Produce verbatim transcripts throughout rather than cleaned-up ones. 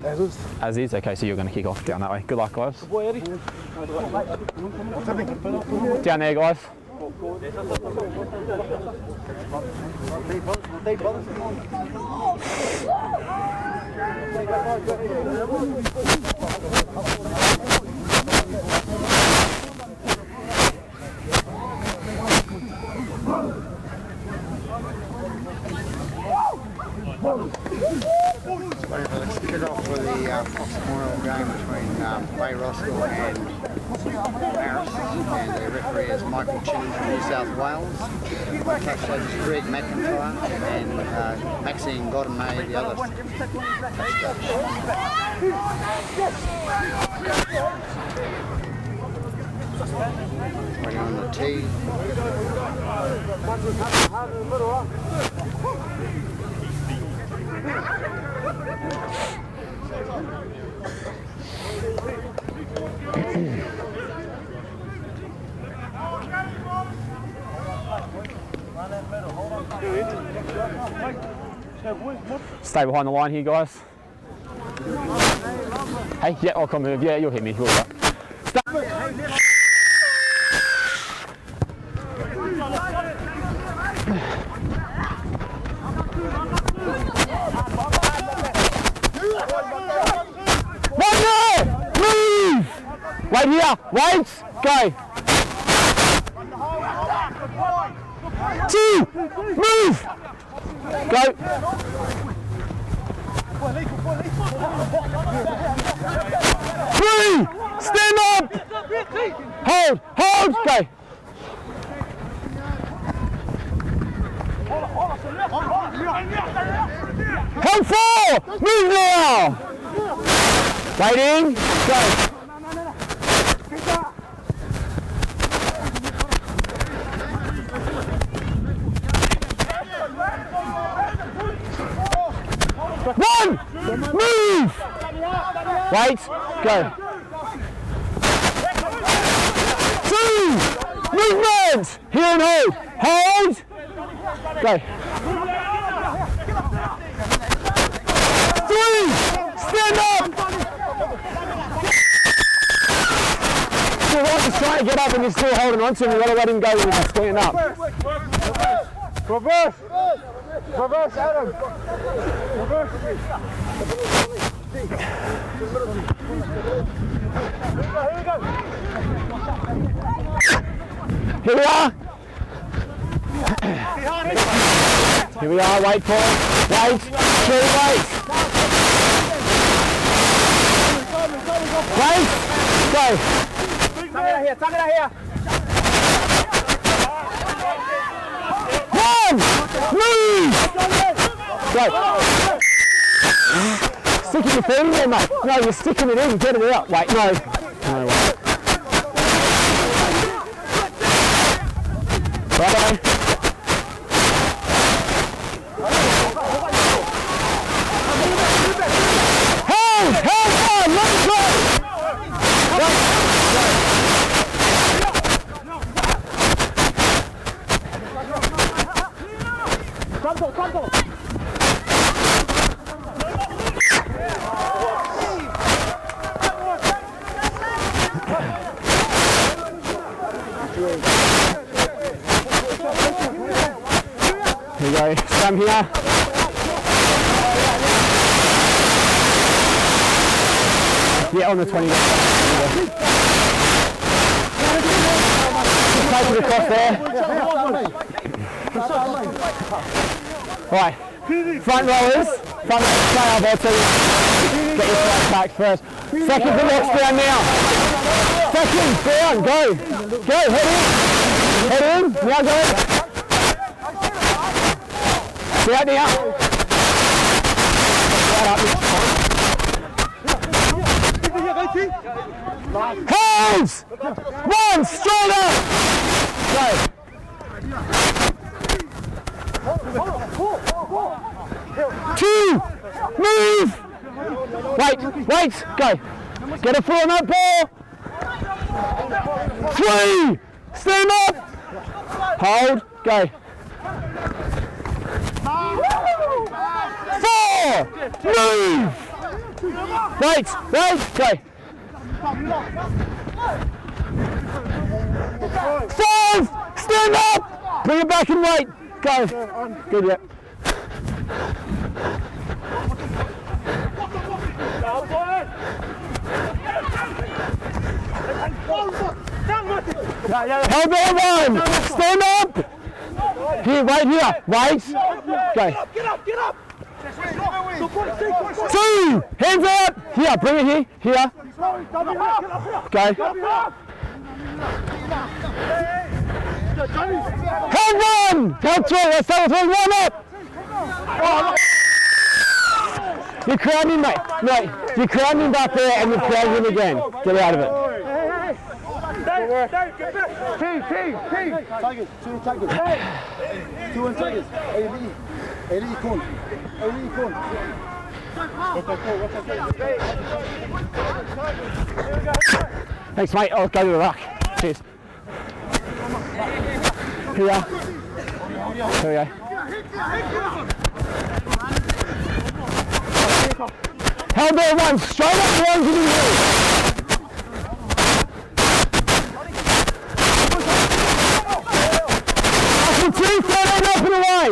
As is. As is? Okay, so you're going to kick off down that way. Good luck, guys. Down there, guys. Let's kick it off with the uh, Fox Memorial game between um, Bay Roskill and Marist, and the referee is Michael Chin from New South Wales. My touch judge is Greg McIntyre, and uh, Maxine Godamay, the other touch judge. Waiting on the tee. Stay behind the line here, guys. Hey, yeah, I'll come move. Yeah, you'll hit me. You'll right. One there! Move! Wait here! Wait! Go! Two! Move! Go! Three! Stand up! Hold! Hold! Go! Come four! Move now! Waiting! Go! One! Move! Wait! Go! Two! Movement! Here and hold! Hold! Go! Three! Stand up! So Ross is trying to get up and he's still holding on to him. We've got to let him go when he's standing up. Reverse! Reverse, Adam! Reverse! Here we are! Here we are, wait for it. Wait, two, wait! Wait! Go! Tuck it out here, tuck it out here! One! Move! Go! Sticking your feet in there, mate. No, you're sticking it in, get it out. Wait, no. No, wait. Right. Hold! Hold on! Let it go! Crumple, crumple! Here we go, scrum here. Yeah, on the twenty. Just take it across there. Right, front rowers, front rowers, play our ball too. Get your flat back first. Second for next down now. Second down, go. Go, head in. Head in, now go. Out now. Hands! One, straight up! Go. Two, move! Wait, wait, go. Get a foot on that ball. Three, stand up. Hold, go. Four! Move! Wait, wait, go. Five! Stand up! Bring it back and wait. Go. Good, yep. Hold on, one! Stand up! Here, wait here. Wait. Go. Get up, get up! Two! Hands up! Here, bring it here. Here. Go. Hold one! Count three. Let's start with one. Warm up! You're crowding, mate. Mate, you're crowding back there and you're crowding again. Get out of it. King, king, king! Tigers, two tigers. Two and tigers. Eli, Eli Kun. Eli Kun. Thanks, mate. I'll go to the rock. Cheers. Here we are. Here we go. Held there once. Straight up the ones in the middle. After two, third end up and away.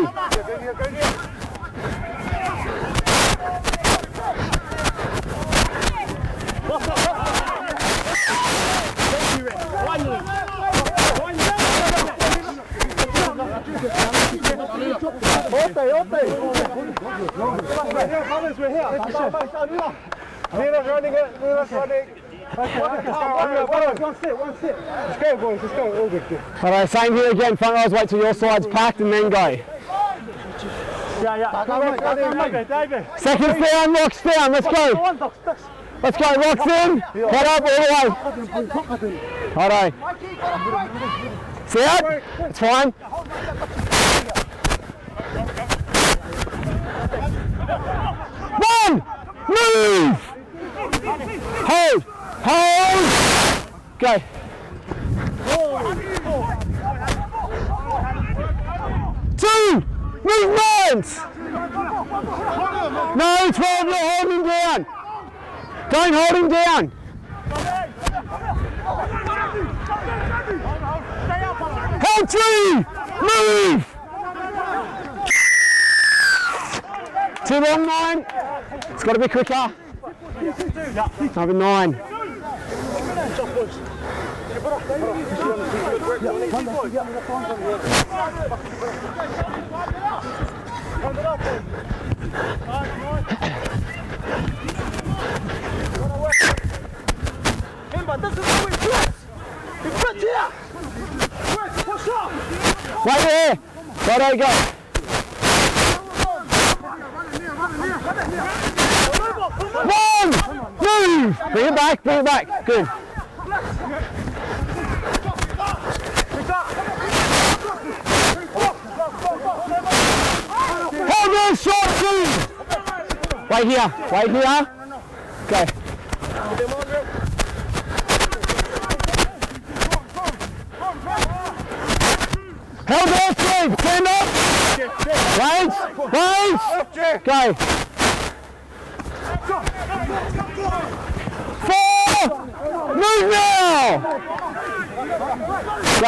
Otte, otte! We're here. Nero's running it, Nero's running. One sit, one sit. Let's go, boys, let's go. All good. All right, same here again. Front rows, wait till your side's packed and then go. Yeah, yeah. David, David. Seconds down, locks down. Let's go. Let's go, locks in. Head up all the way. All right. See it? It's fine. One! Move! Hold! Hold! Go. Two! Movement! No, twelve, you're holding down. Don't hold him down. Hold three! Move! Too long, nine. It's got to be quicker. Number nine. Right there. Right there you go. One! Move! Bring it back, bring it back. Good. Hold on, short two! Right here, right here. Okay. Hold on, three. Stand up. Right, right. Go. Four! Move now! Go.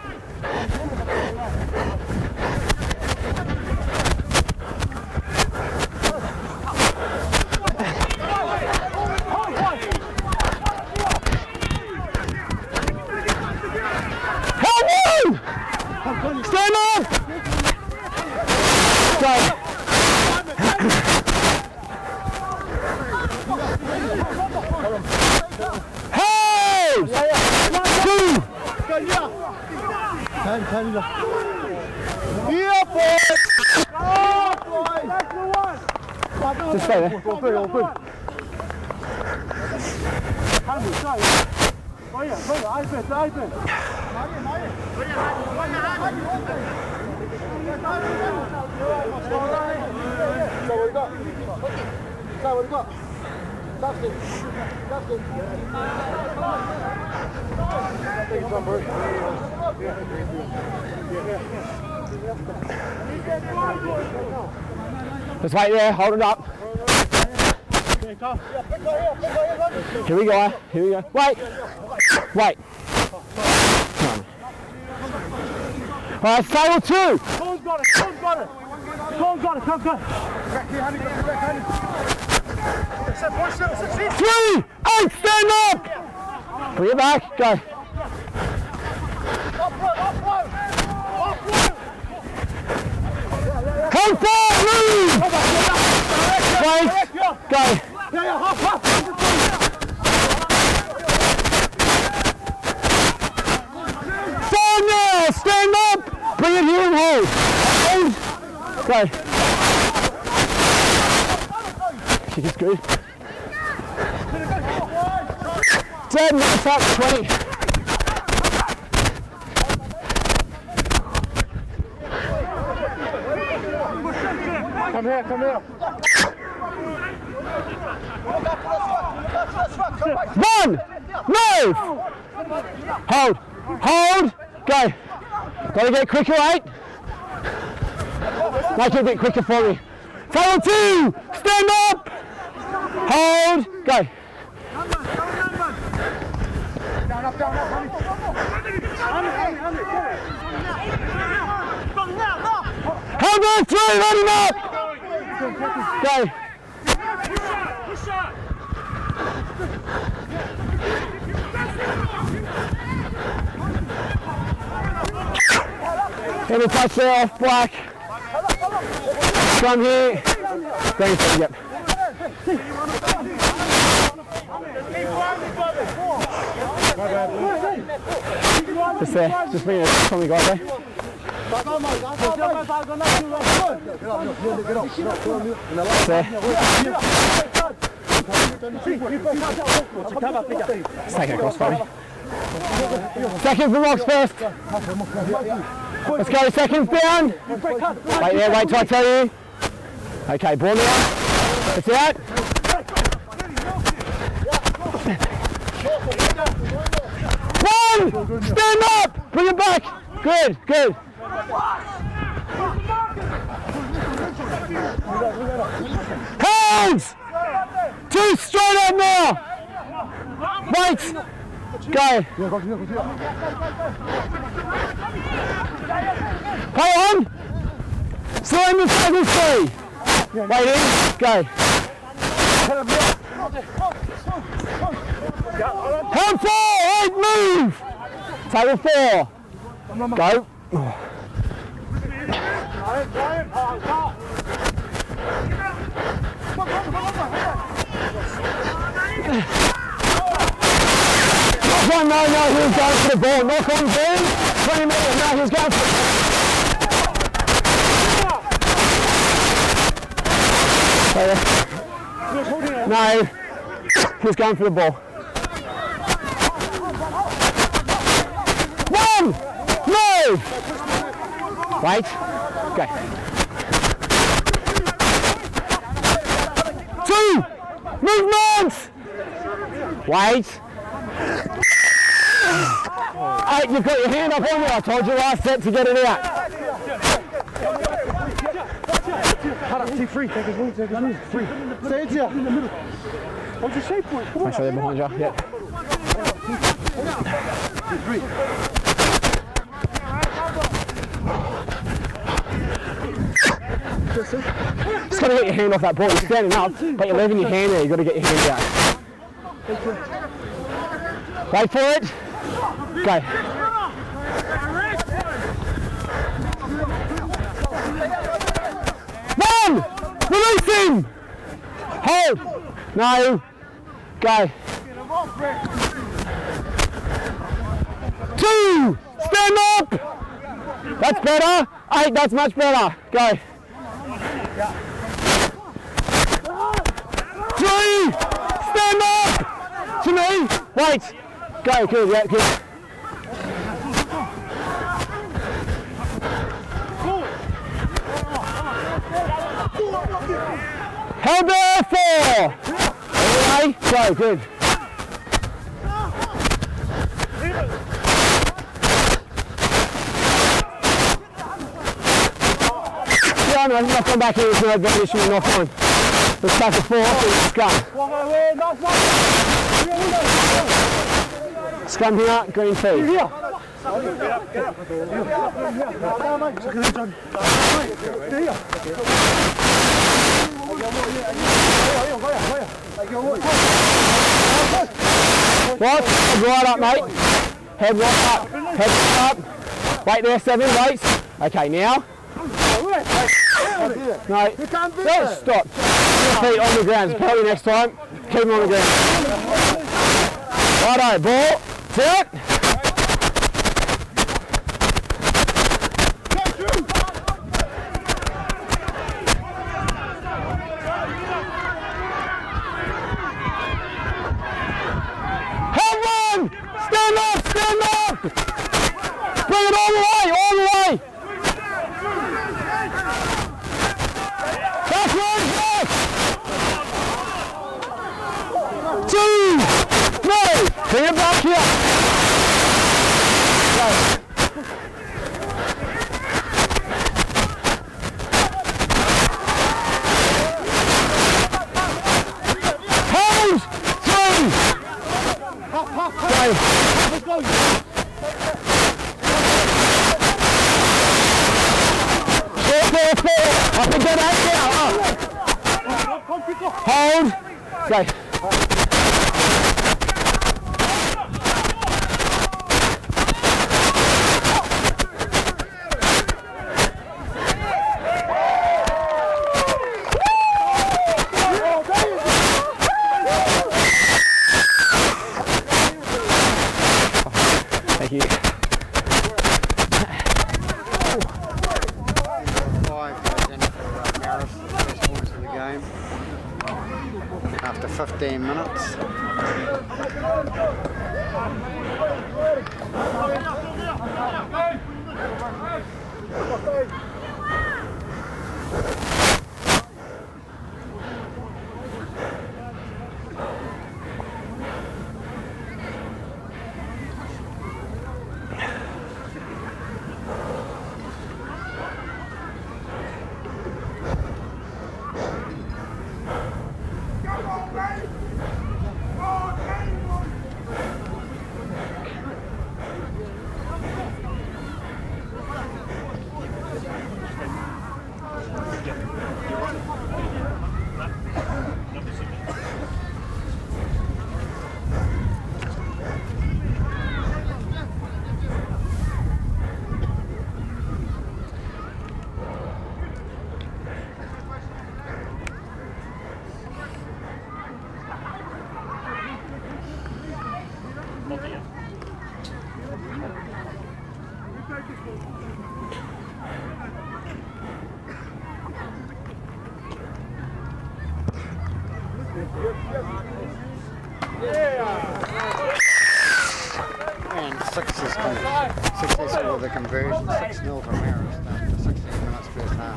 Help him! Stand up! Go. Ten, ten. Yeah, boys! Just stay there. All good, all good. Oh yeah, open, open. So what you got? So what you got? Dustin. Dustin. Take some bird. Just wait there, hold it up. Here we go, here we go. Wait! Wait! Come on. Alright, table two! Cole's got it, Cole's got it! Cole's got it, come, come! Three! Eight, stand up! Bring it back, go. Come forward, move! Wait, go. Forward now, stand up! Bring it here and hold. Hold. Go. Kick is good. Dead, nice up, twenty. Come here, come here. One! Move! Hold! Hold! Go! Gotta get quicker, right? Make it a bit quicker for me. Table two! Stand up! Hold! Go! Down, up, down, up, Hold on, three, run him up! Go! Any touch there off black. From here. Green thing, yep. Just there, just bring it from the guy there. There. Let's take it across, buddy. Second for Rocks first. Let's go, seconds down. Wait there, wait till I tell you. Okay, ball now. That's out. One! Stand up! Bring it back! Good, good. Hands! Two straight up now! Wait! Go! Play on! Slow in the table three! Waiting, go! Hand four! Eight, move! Table four! Go! Knock on, no, no, he was going for the ball. Knock on, Ben. twenty metres, no, he was going for it. No, he was going for the ball. One! Move! Wait. Go. Two! Movement! Wait. Eight, you've got your hand up on you. I told you last set to get it out. Take free, take his move, take his move. Free. Stay here. In the middle. What's your shape point? Make sure they're behind you. Yep. Three. Just got to get your hand off that ball. You're standing up, but you're leaving your hand there. You've got to get your hand out. Wait for it. Go. One! Release him! Hold! No! Go. Two! Stand up! That's better. Eight, that's much better. Go. Three! Stand up! To me! Wait! Go, good, yeah, good. Held there, four! Anyway, go, good. Yeah, no, knock on back here, there's no advantage from the knock on. Let's take the four, scrum. Scrum here, green feed. Here. What? Head right up, mate. Head right up. Head right up. Wait there, seven, wait. Okay, now. No, just stop. Feet on the ground. Probably next time. Keep them on the ground. Righto, ball. Sit. Stand up, stand up! Bring it all the way, all the way! Backward, back! Two! No! Bring it back here! Go. Hold! Three! Go! Let's go! Four, four, four! Up and go back now! Up! Hold! Go! Thank you. Five goes in for uh, Marist, first points of the game. After fifteen minutes. And six is successful with the conversion, six nil for Marist after sixteen minutes first half.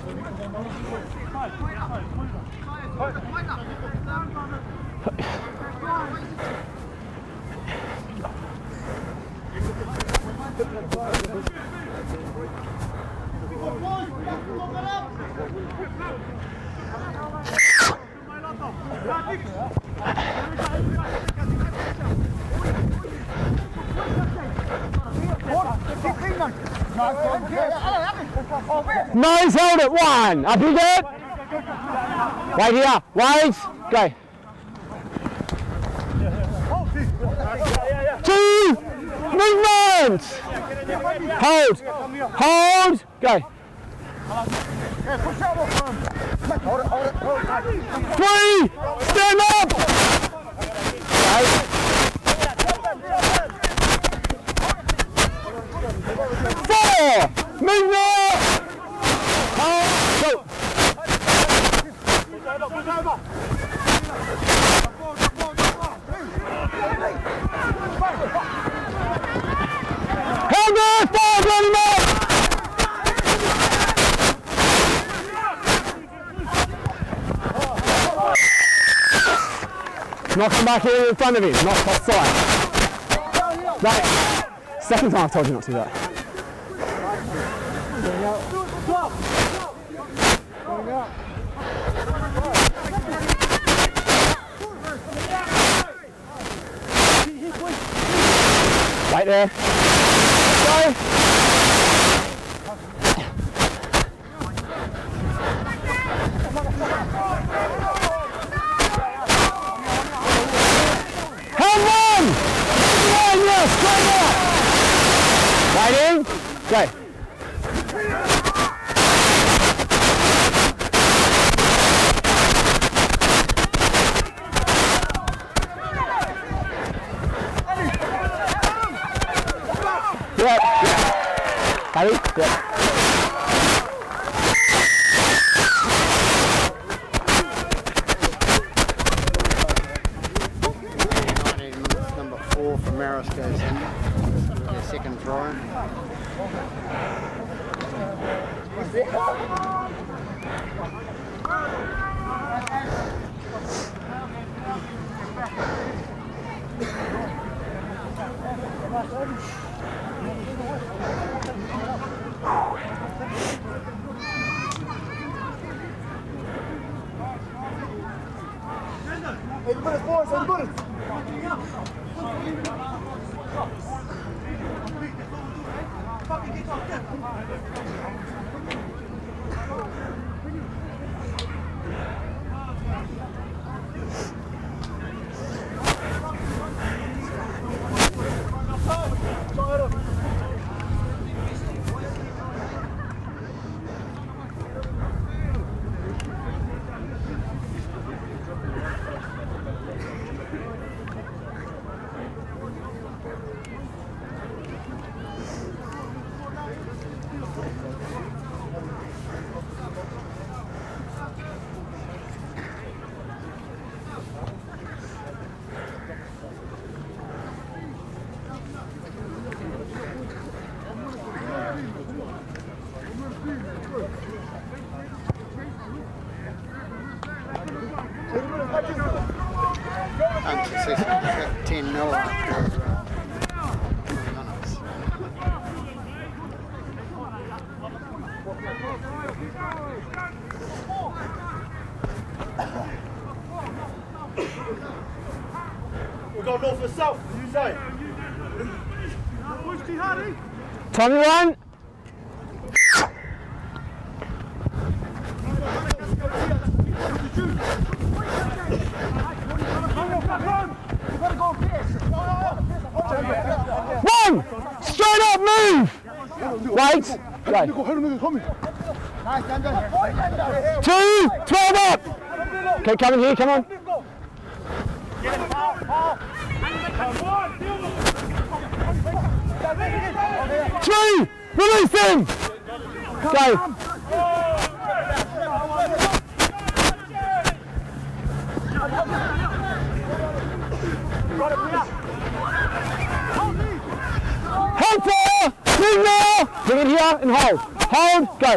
Nose, hold it, one, up you go. Wait here, wait, go. Two, movement. Hold, hold, go. Three, stand up. Right. Four, movement. Hold, go. Hold it, forward, run him up. Knock him back here in front of him, not offside. Right. Second time I've told you not to do that. Right there. Go. Come on! Come on, yes, straight up! Right in. Go. Yep. Ready? Yep. Number four from Marist goes in. Their second try. Eight minutes, boys, eight minutes. Unsuccessful. ten nil after uh, twenty minutes. We've got north and south, you say. Tommy one. One! Straight up move! Wait! Go. Two! twelve up! Okay, come in here, come on. Three! Release him! Go! Hold four! Move now! Bring it here and hold. Hold, go.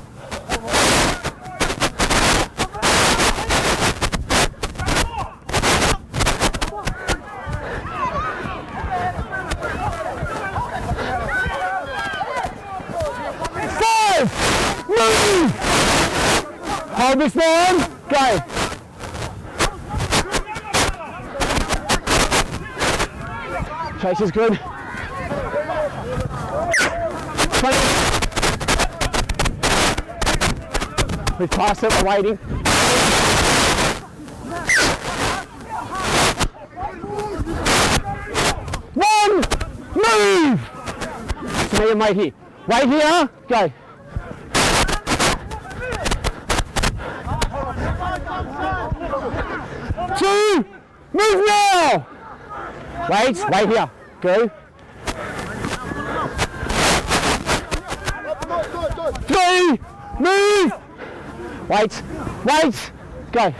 Five! Move! Hold this one, go. Chase is good. We pass it, we're waiting. One! Move! So now you wait here. Wait here, go. Two! Move now! Wait, wait here. Go. Three! Move! Wait, wait! Go.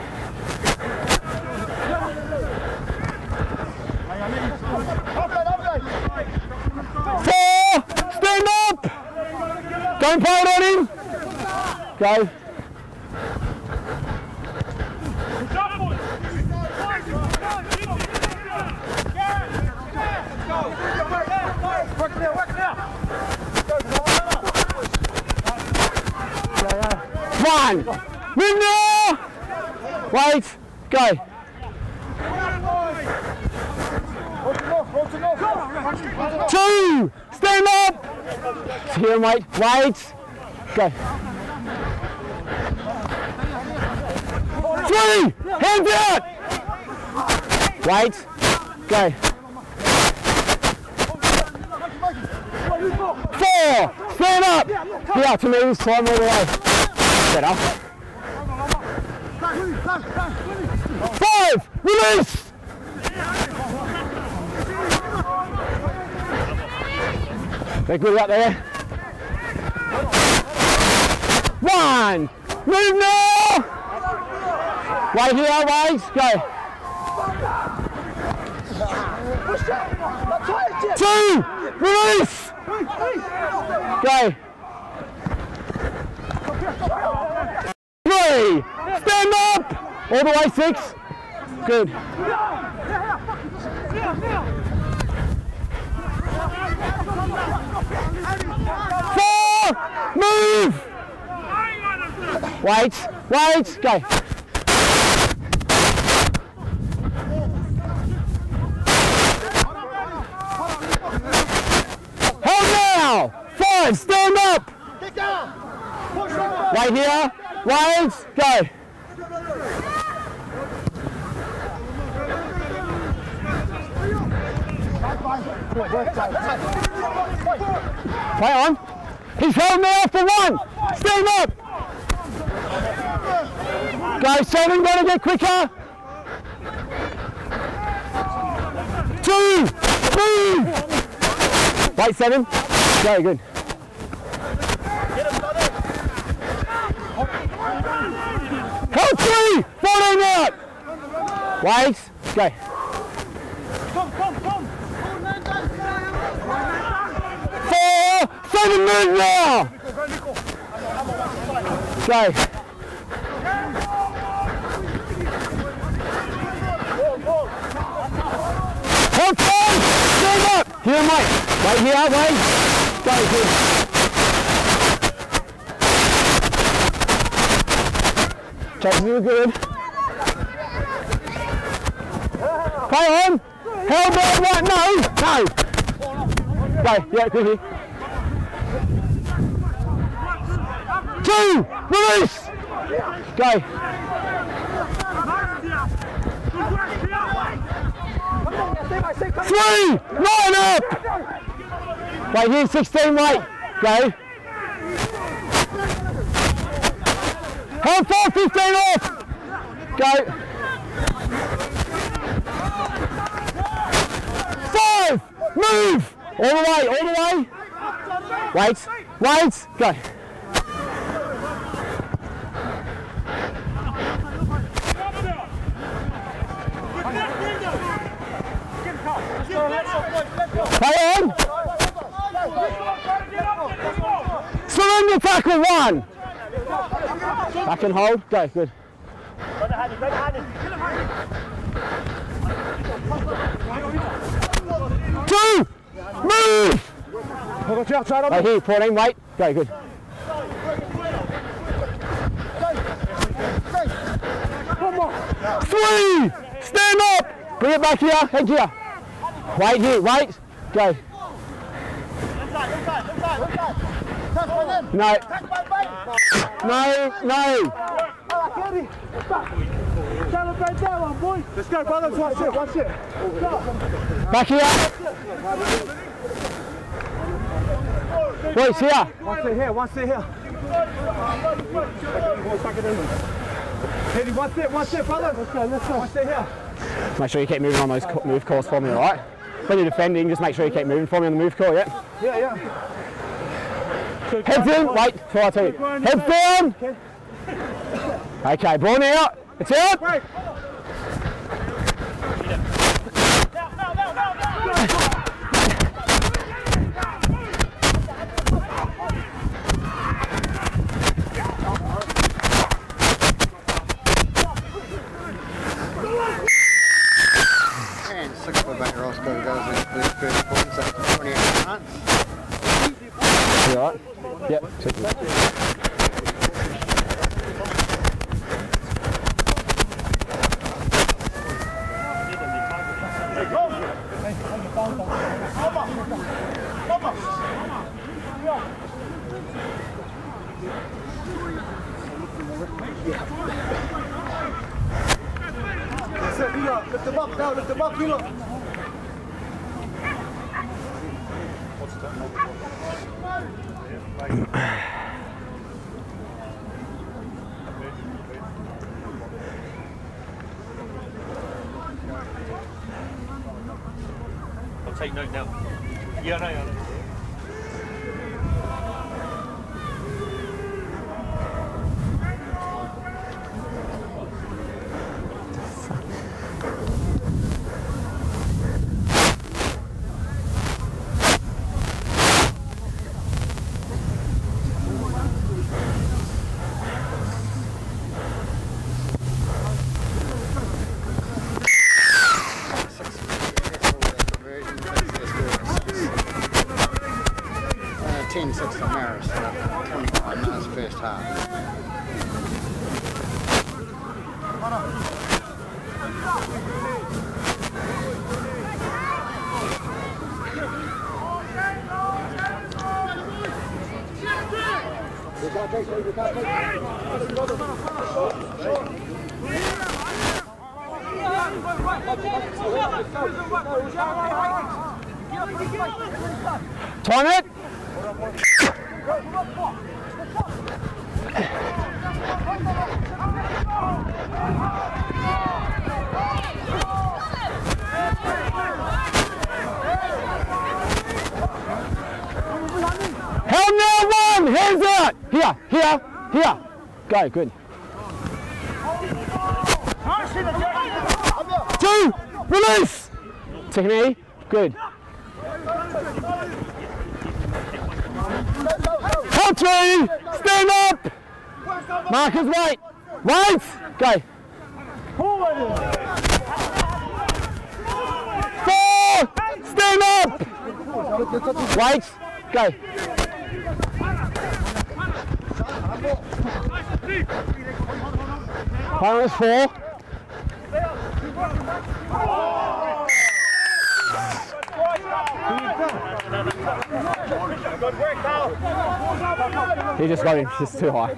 Four! Stand up! Don't play it on him! Go. One! Move now! Wait! Go! Two. Stand up. Here, mate. Wait. Go. Three. Hands out. Wait. Go. Four. Stand up. Yeah, to me, this time all the way. Better. Five. Release. They're good up there. One. Move now. Wait here, wait. Go. Two. Release. Go. Three. Stand up. All the way, six. Good. Four. Move. Wait. Wait. Go. Hold now. Five. Stand up. Right here. Wait. Go. Play on. He's held now for one. Stand up. Go seven. Gotta get quicker. Two. Move. Wait seven. Very good. Hold three. fourteen out. Wait. Go. Four. Seven. Move now. Go. Hold five. Stand up. Here, mate. Wait here. Wait. Go. Good. Checks you good. Play on. Held on. Right. No. No. Go. Yeah. Good here. Two. Release. Go. Three. Line up. Right here. Sixteen. Wait. Go. Hold four. Fifteen off. Go. Five. Move. All the way. All the way. Wait. Wait. Go. Play on. Surrender tackle one. Back and hold. Go. Good. Two. Move. Right here. fourteen. Wait. Go. Good. Three. Stand up. Bring it back here. Head here. Wait here. Wait. Go. No. No. No. Let's go, brothers. One sit. One sit. Back here. Boys, here. One sit here. One sit here. Heady, one sit. One sit, brothers. Let's go. Let's go. One sit here. Make sure you keep moving on those move calls for me, all right? When you're defending, just make sure you keep moving for me on the move call, yeah? Yeah, yeah. Heads in, wait, before I tell you. Heads down! Okay, ball now. It's out! And six for Bay Roskill goes into the first points after twenty-eight runs. You all right? Yep. Lift them up now, lift them up, Milo. I'll take note now. Yeah, no, yeah, no. ten six to Marist, twenty-five minutes first half. Time it! Help now, one! Hands out! Here, here, here! Go, good. Two! Release! Technique, good. Hold three! Stand up! Marcus, wait! Wait! Go! Four! Stand up! Wait! Go! Finals four. He just got him, just too high.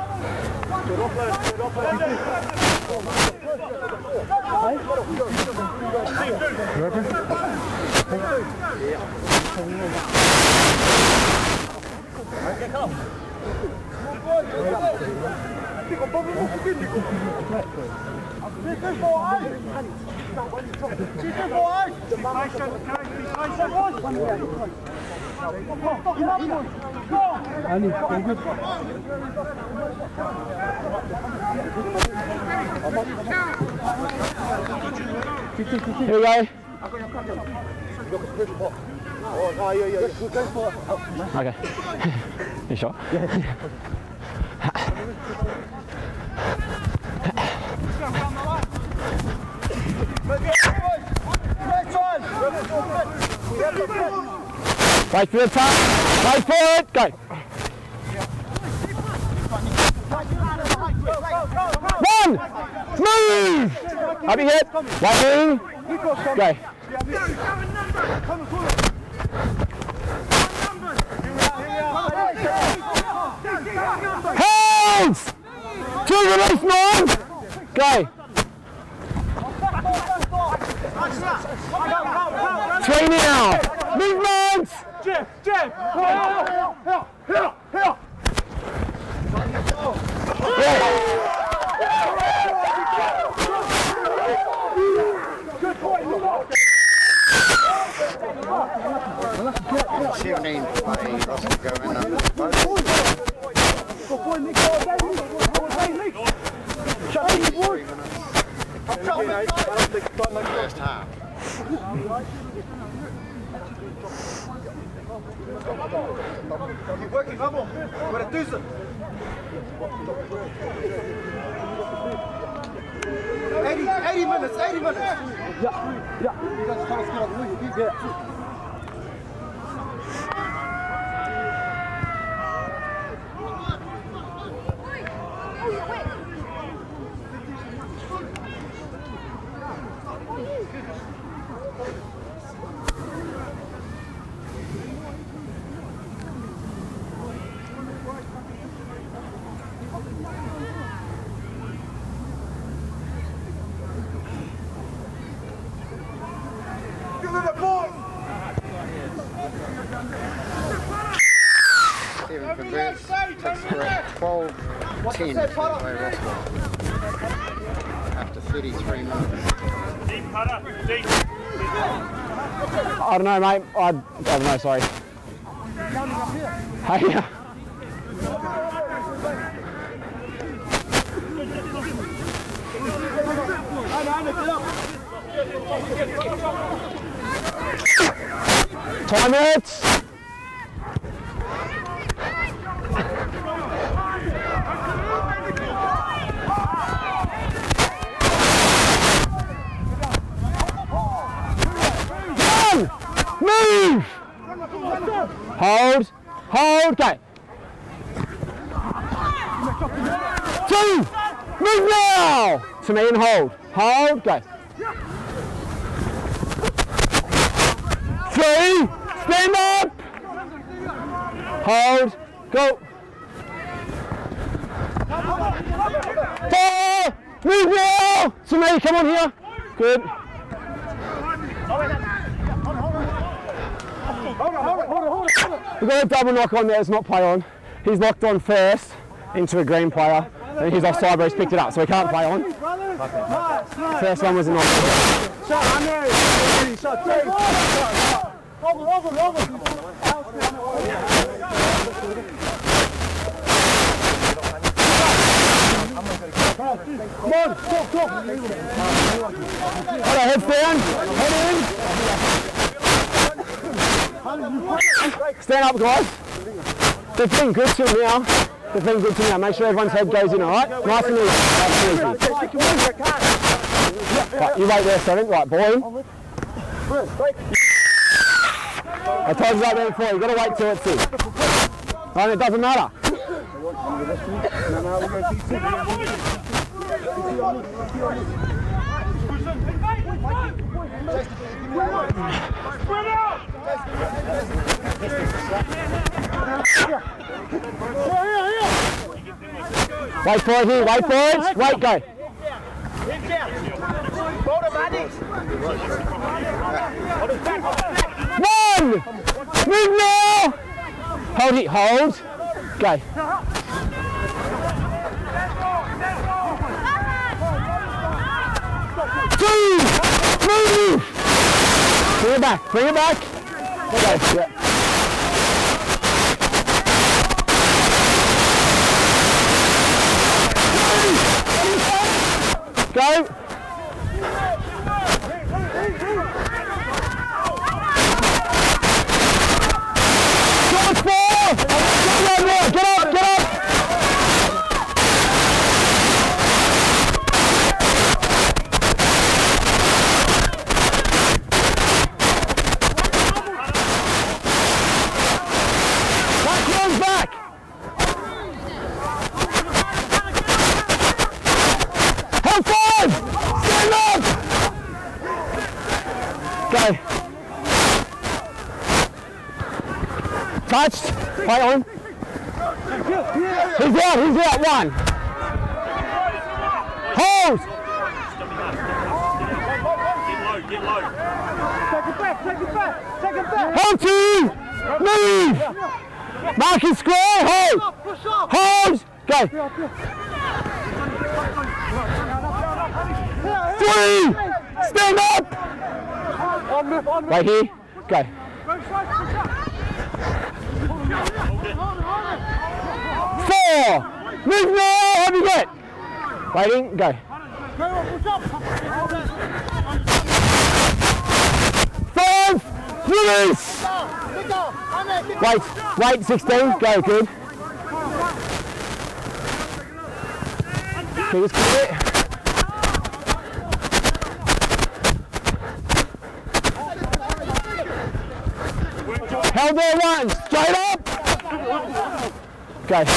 Here we go. Okay. You sure? Yeah. Wait for the top. Wait for it. Go. One. Move. Up your head. One move. Go. Hands. Two release, man. Go. Three now. Movements. Jeff, Jeff. Here, here, here, here. seventeen for Bay Roskill going under the boat. First half. Keep working, vamos. Agora tussen. eighty, eighty minutes, eighty minutes. Yeah, yeah. You guys tell us to get on the lead. Yeah. Stephen Converse takes score at twelve ten for Bay Roskill after thirty-three minutes. Deep putter, deep. I don't know, mate. I, I don't know, sorry. Hey, yeah. Time it! Move! Hold, hold, go. Two, move now! To me and hold, hold, go. Three, stand up! Hold, go. Four, move now! To me, come on here. Good. We've got a double knock on there, it's not play on. He's locked on first into a green player, and he's offside, but he's picked it up, so he can't play on. First one was a knock. Come on, stop, stop. Hold on, heads down, head in. Stand up, guys. They've been good to me now. They've been good to me now. Make sure everyone's head goes in, alright? Nice and easy. Nice and easy. Right, you wait there, Seven. Right, ball in. I told you that there before, you've got to wait till it's in. Right, it doesn't matter. Wait for it here, wait for it, wait, go. One! Move now! Hold it, hold. Go. Two! Move! Bring it back, bring it back. Okay, yeah. Go! Short ball! Get up, get up! Back one's back! High five! Stand up! Go. Touched. Play on. He's out, he's out. One. Hold. Get low, Take it back, take it back, take it back. Hold two. Move. Marking square. Hold. Hold. Go. Three. Stand up. Right here. Go. Four. Move now. Have you got? Waiting. Go. Five. Release. Wait. Wait. Sixteen. Go. Good. Keep this clear. Held there one, straight up. Go.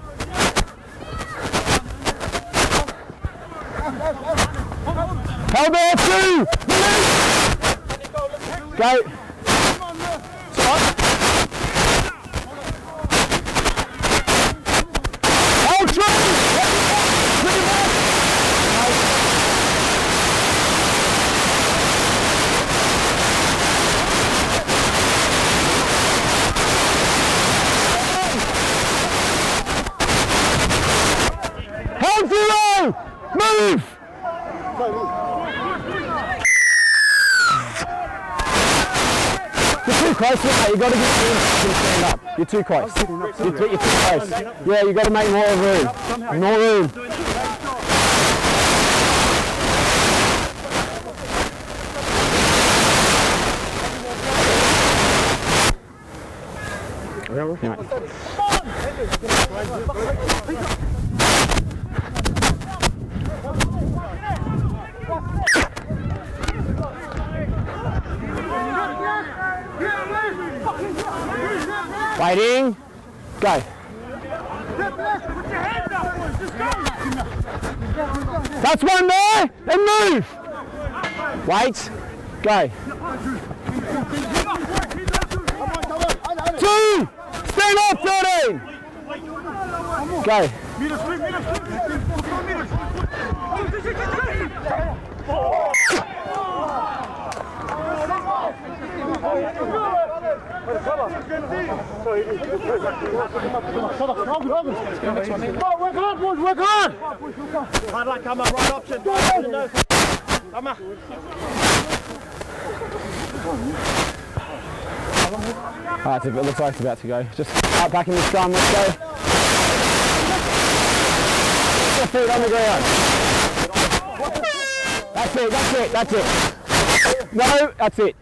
Held there two. Go. Stop. Hold three. too close to it, mate. You've got to get in and stand up. You're too close. You're too, you're too close. Yeah, you've got to make more room. More room. Yeah, mate. Waiting. Go. That's one there. And move. Wait. Go. Two. Stand up, thirteen. Go. Work hard, boys, work hard! Hard like come up, right option. Come on. Alright, it looks like it's about to go. Just out back in the scrum, let's go. Put your feet on the ground. That's it, that's it, that's it. No, that's it.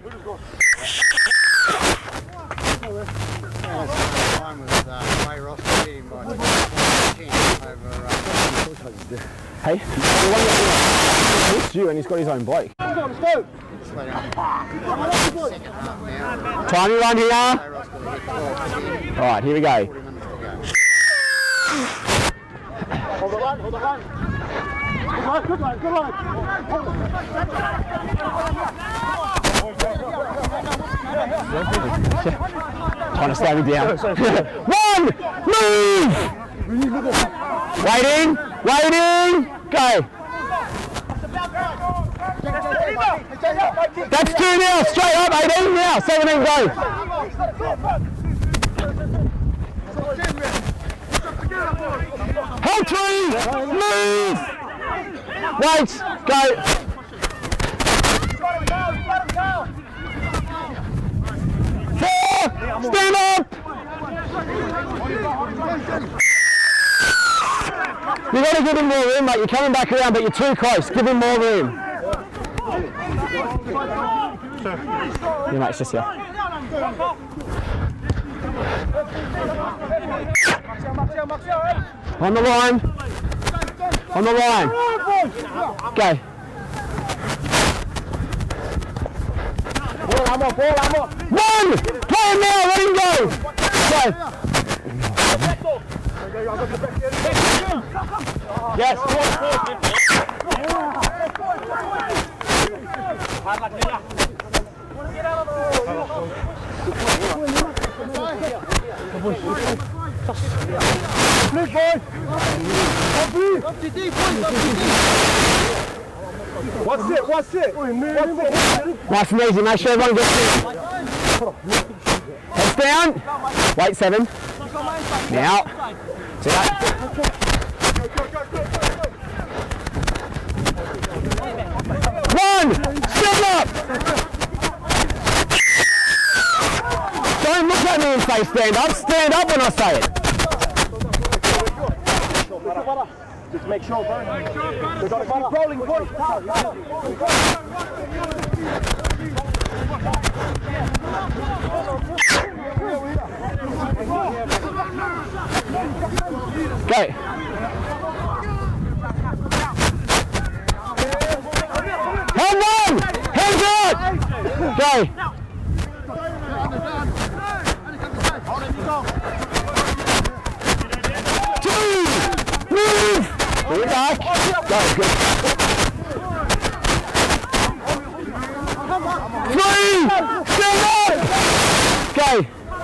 Time with uh, Bay Roskill leading by ten over. Uh, Hey, the one that missed you and he's got his own bloke. Second half now. Timey run here. Bay Roskill hit twelve. Alright, here we go. forty minutes to go. Hold the line, hold the line. Good line, good line, good line. Trying to slow me down. One! Move! Waiting! Waiting! Go! That's two now! Straight up! eighteen now! seventeen go! Hold three! Move! Wait! Go! Four! Stand up! You've got to give him more room, mate. You're coming back around, but you're too close. Give him more room. Yeah, mate, it's just here. On the line. On the line. Go. One! Play him now, let him go! Go. Yes. What's it? What's it? Nice and easy, make sure everyone gets in. Heads down. Wait, seven. Now. See that? One! Stand up! Don't look at me and say stand up. Stand up when I say it. Just make sure, bro. We've got to keep rolling, boys. Go. Hold on! Hands up! Go. Two! Move! Bring it back. Go, good. Three! Stand up! Go.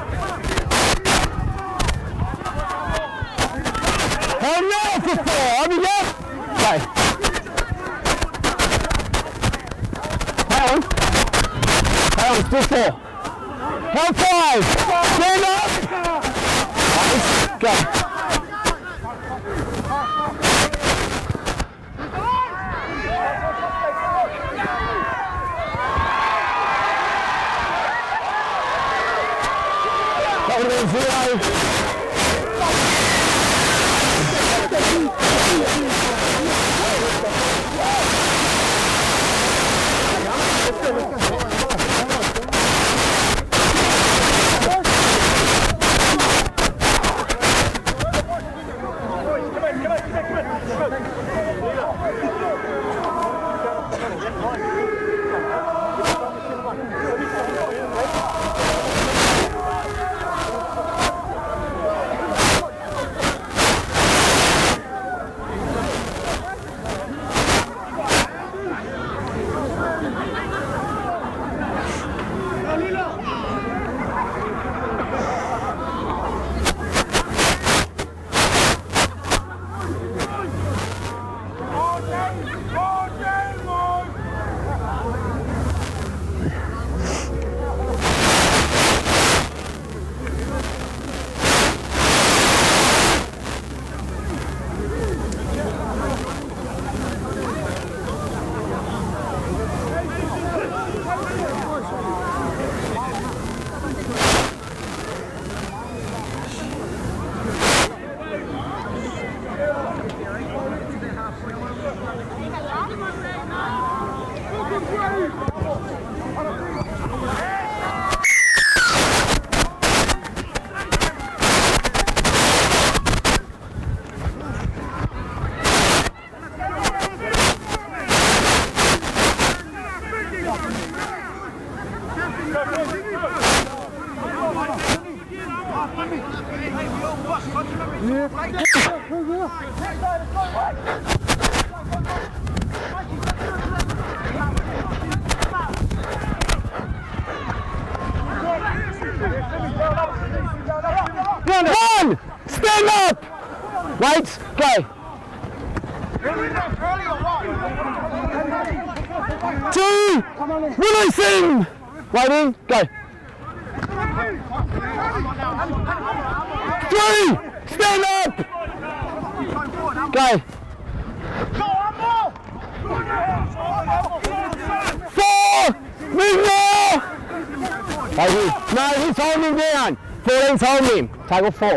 Hold on for four. I'll be there. Go. Hang on. Hang on, still four. Hold five. Stand up. Nice. Go. would have been zero. One! Stand up! Wait, go. Two! Releasing! Waiting, go. Three! Stand up! Go. Four! Move more! Waiting. No, he's holding him down. fourteen's holding him. Table four.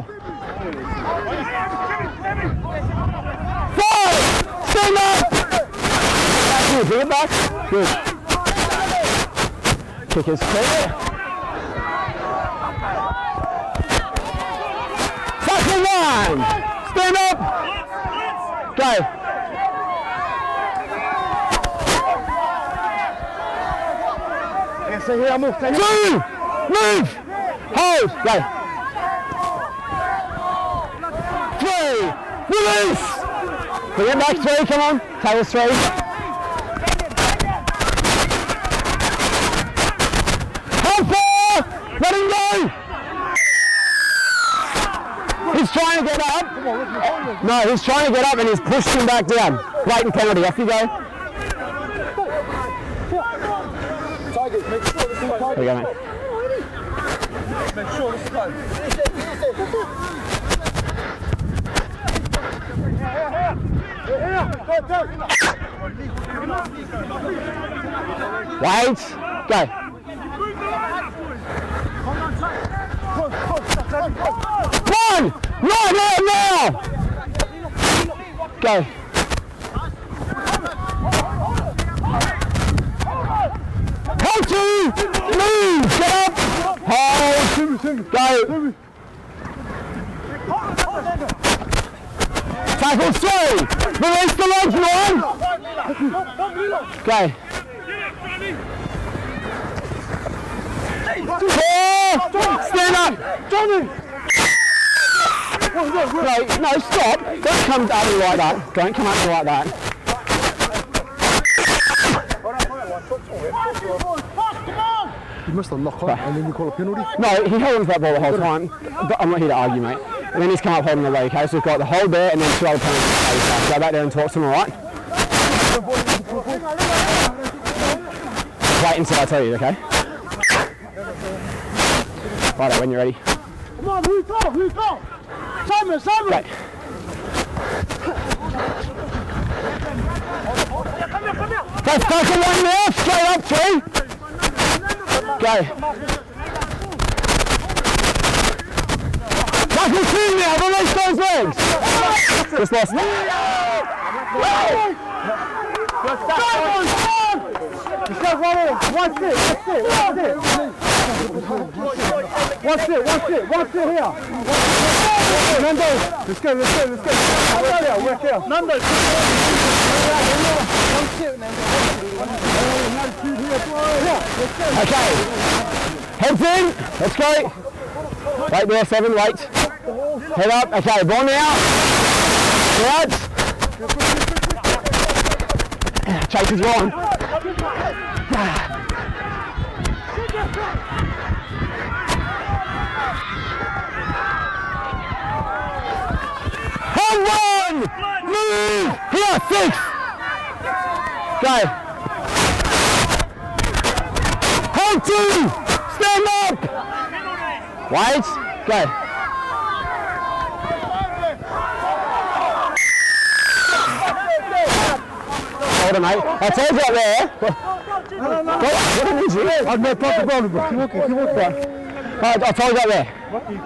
Five! Stand up! That's good. Bring it back. Good. Kickers clear. Second line! Stand up! Go. Two! Move! Hold! Go! Three! Release! Bring it back, three, come on. Table three. Hold four! Let him go! He's trying to get up. No, he's trying to get up and he's pushed him back down. Blatant penalty, off you go. There you go, mate. Make sure this is close. Wait, go. One! Right there now! Go. Hold two! Move! Get up! Hold! Go! Tackle three! Release the legs, man! Go! Four! Stand up! Johnny! No, no, stop! Don't come at me like that. Don't come at me like that. You must have knocked on and then you call a penalty? No, he held on to that ball the whole time. But I'm not here to argue, mate. And then he's come up holding the leg, okay? So we've got the hold there and then two other penalties. Go back there and talk to him, alright? Wait until I tell you, okay? Righto, when you're ready. Come on, who's up? Who's up? Simon, Simon! Right. Go, go for one now, straight up, three. Go. Tackle two now, release those legs. Just lost. Just go right in. One sit, one sit, one sit. One sit, one sit, one sit here. Nando, let's go, let's go, let's go. Work here, work here. Nando, one sit, Nando. Okay. Heads in. Let's go. Wait there, seven, wait. Head up. Okay, ball now. Right. Chase is gone. Hold one! Move! Here, six! Go. Hold two! Stand up! Wait, go. Hold on, mate. I told you up there. No, no, no. What, what did you do? I've made part of the ball, bro. Keep walking, keep walking. I, I told you up there. What do you do?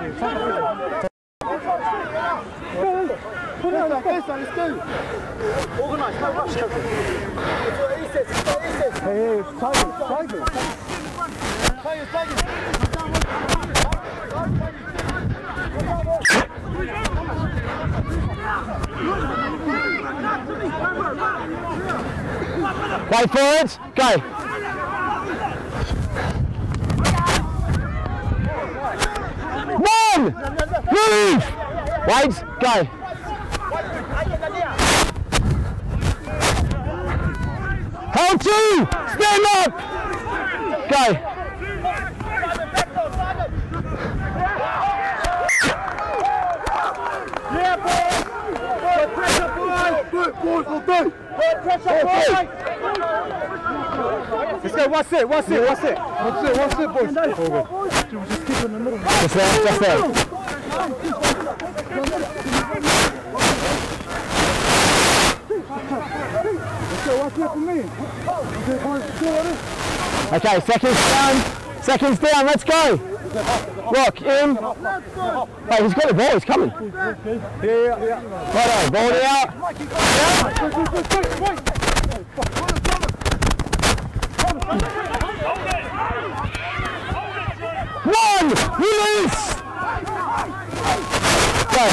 Put it on the face, let's go. Organise, no rush, Coach. It's what he says, it's what he says. Hey, hey, it's Tiger, Tiger. Tiger, Tiger. Wait for it. Go. One. Move. Wait. Go. Hold two. Stand up. Go. Yeah, boys. Good pressure, boys. Good, boys, will do. Good pressure, boys. Let's go, one sit, one sit, one sit. One sit, one sit, boys. Just keep it in the middle. Just there, just there. Let's go, one sit for me. Okay, seconds down. Seconds down, let's go. Rock, in. Hey, he's got the ball, he's coming. Yeah, yeah, yeah. Right on, ball out. One! Release! Go.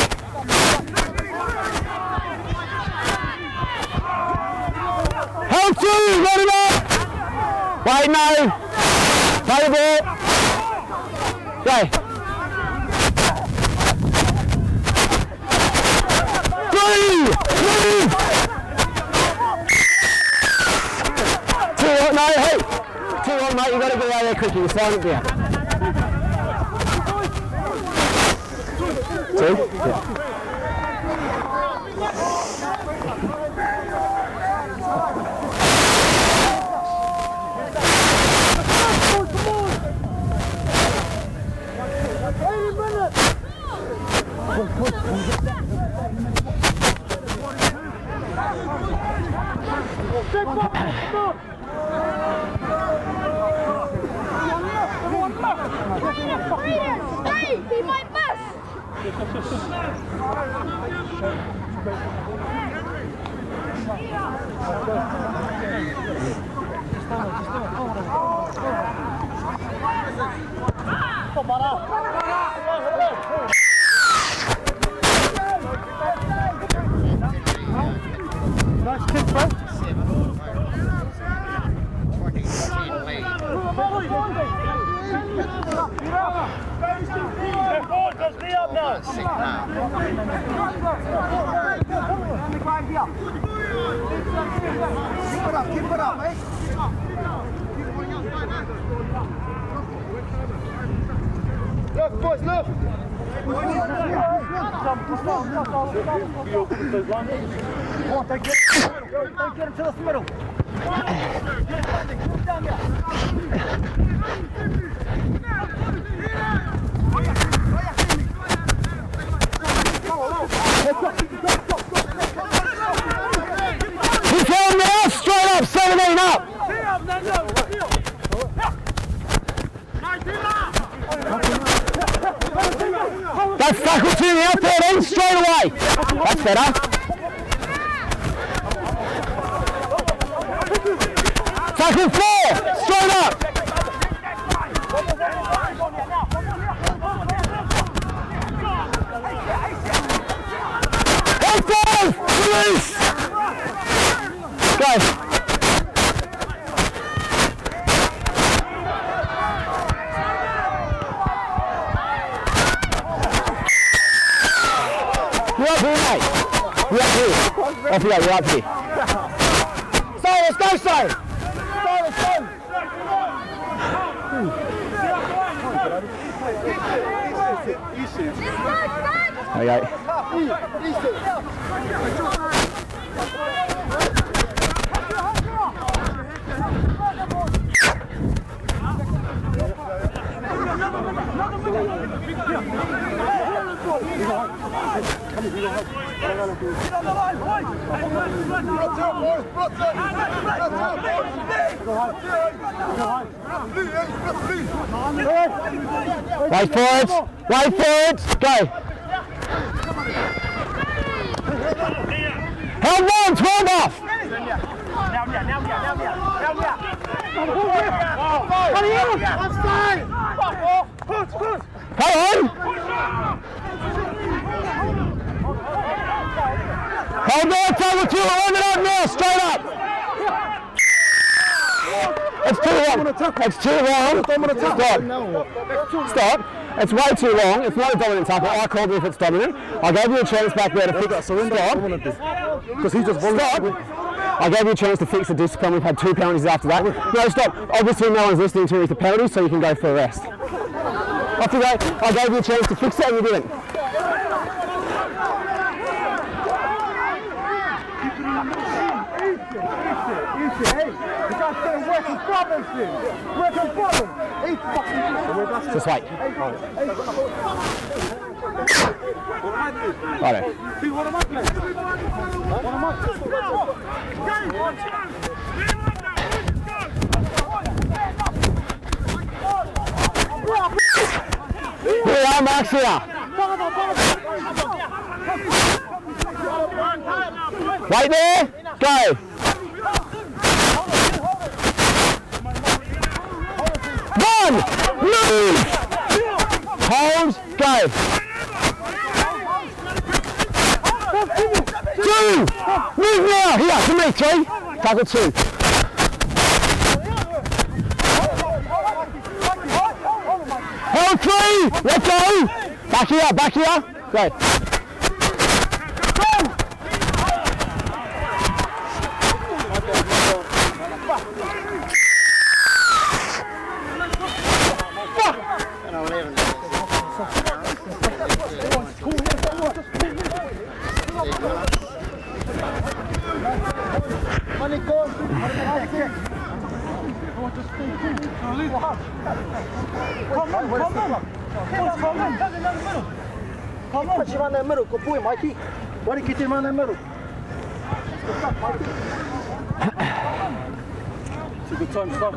Hold two! Run it up! Wait, no! Play the ball! Go! Three! Move! Two on, no, hey! Two on, mate, you got to get out of there quickly, you're slowing it down. Two? Yeah. Stay! Be my best! Nice kick, bro. Sick now. Keep it up, keep it up, mate. Look, boys, look. Come on, take it. Don't get him to the middle. Keep going now, straight up, seventeen up. That's Tackle two now, thirteen, straight away. That's better. Tackle four, straight up. One five, release. Go. You're up here, mate. You're up here. Off you go, you're up here. So, let's go, so. So, let's go. There you go. Wait for it, wait for it, go. Held on, twelve off. Come on. Hold on, table two, hold it up now, straight up. It's too long. It's too long. Stop. Stop. It's way too long. It's not a dominant tackle. I called it if it's dominant. I gave you a chance back there to fix it. Stop. Because he just stop. I gave you a chance to fix the discipline. We've had two penalties after that. No, stop. Obviously, no one's listening to you with the penalty, so you can go for a rest. Off you go. I gave you a chance to fix it and you didn't. Just wait. Righto. Here we are, Max here. Right there, go. One, move, hold, go. Two, move now, here, to me, three, tackle two. Hold three, let go. Back here, back here, go. Come on, put him on that middle. Good boy, Mikey. Why do you get him on that middle? It's a good time to stop.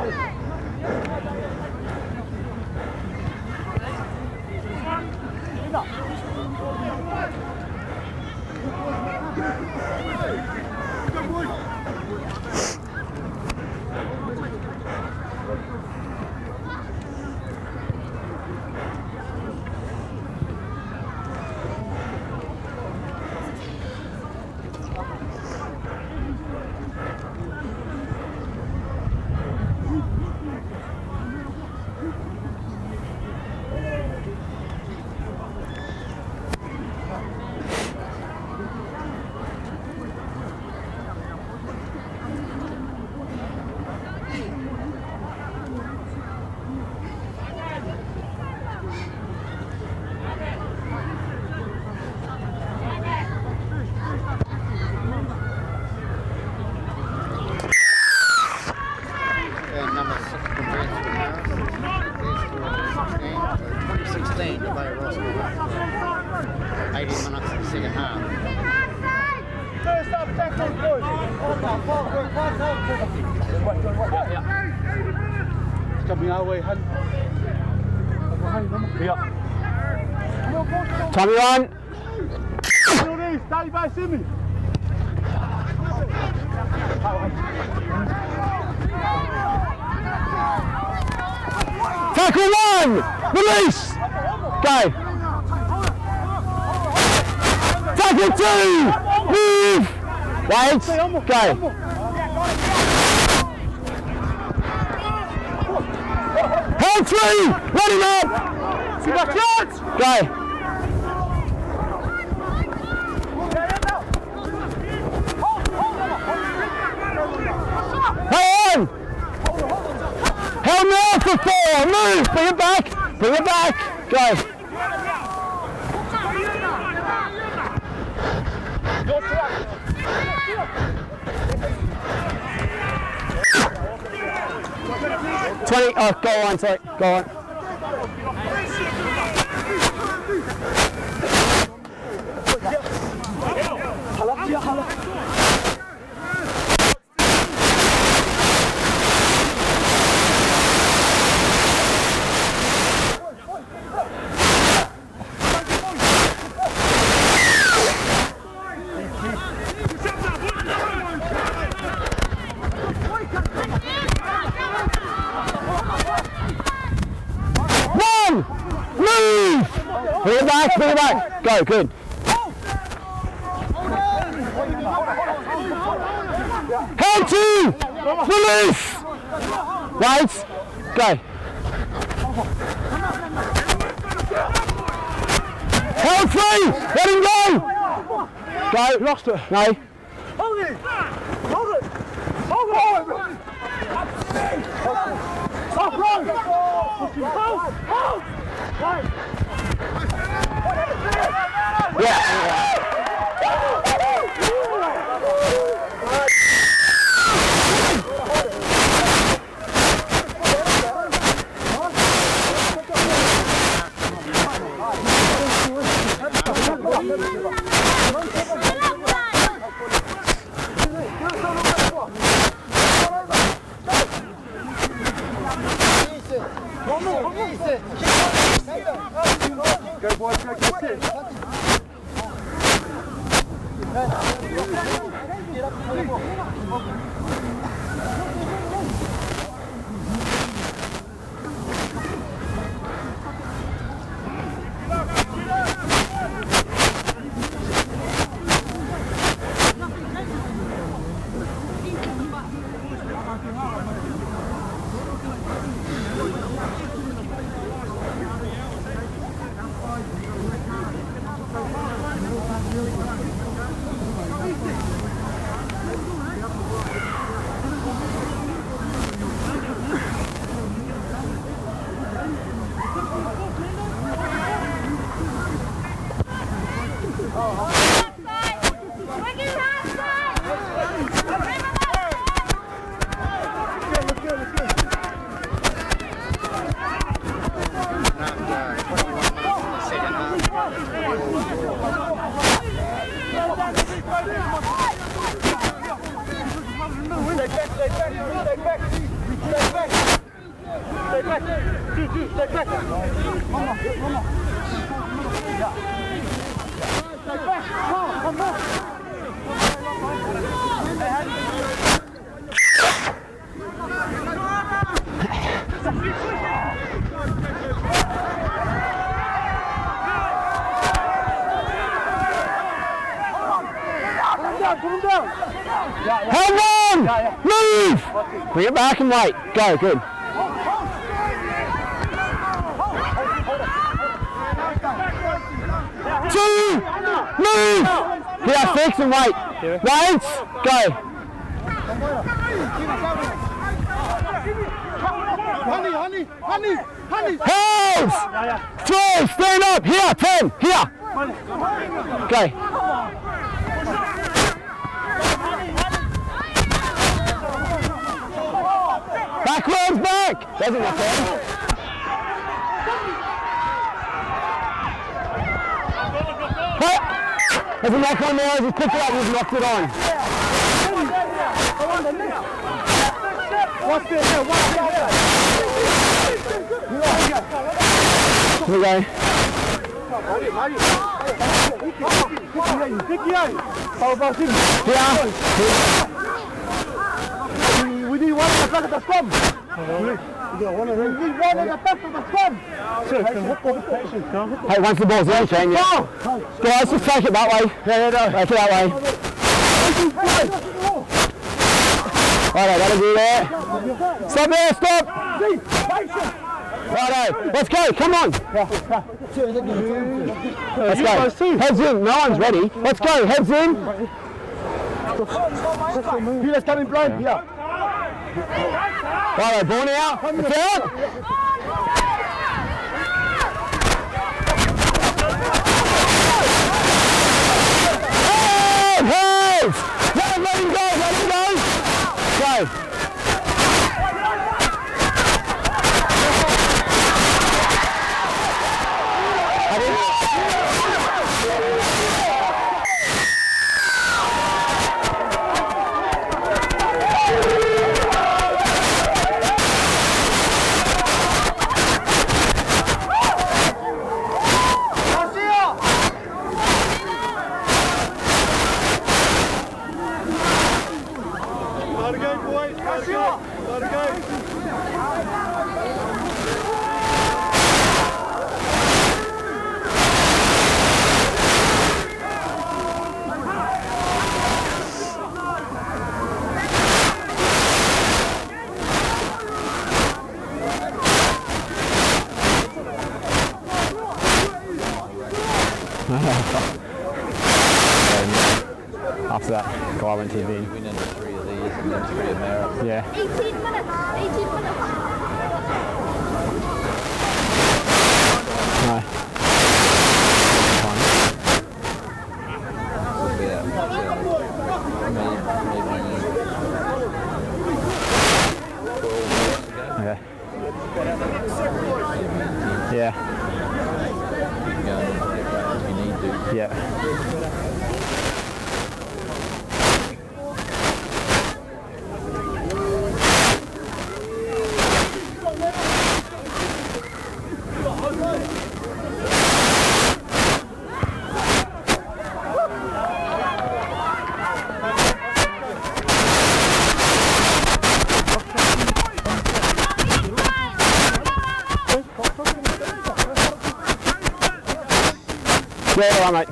sixteen to Bay Roskill. eighty minutes in the second half. First up, tackle, boys. It's coming our way, hun. Yeah. Tommy on. Stay by Simi. Tackle one! Release! Go! Tackle two! Move! Wait! Go! Hold three! Let him up! Go! Hey on! Held now for four! Move! Bring it back! Bring it back! Go! twenty, oh, go on, sorry, go on. Bring it back, bring it back. Go, good. Held two! Release! Right, go. Held three! Let him go! Go, lost it. No. Hold it! Hold it! Hold it! Hold it! Hold! Hold! Right! Yeah. Go boys, go, go, sit. Hold on! Move! Bring it back and wait. Go, good. Two! Move! Here, fix and wait. Wait! Go. Honey, honey, honey, honey! Hold! Three! Stand up! Here, ten! Here! Go. Backwards back! Doesn't matter. There's a knock on there, just pick it up, we've knocked it on. Watch this, watch this. Here we go. We need one in the back of the scrum. We need one in the back of the scrum. Hey, once the ball's in, Shane, yeah. Guys, just take it that way. Yeah, yeah, no. Take it that way. Alright, that'll be there. Stop there, stop! Righto, let's go, come on! Let's go. Heads in, no one's ready. Let's go, heads in. Peter's coming blind, yeah. Righto, ball now. It's out. Head, head! Let him, let him go, let him go! Go! After that, guy went T V. You win into three of these and then three of Marist. Yeah. eighteen minutes. eighteen minutes. No. Fine. Yeah. Okay. Yeah. You need to. Yeah. Yeah, all right, mate.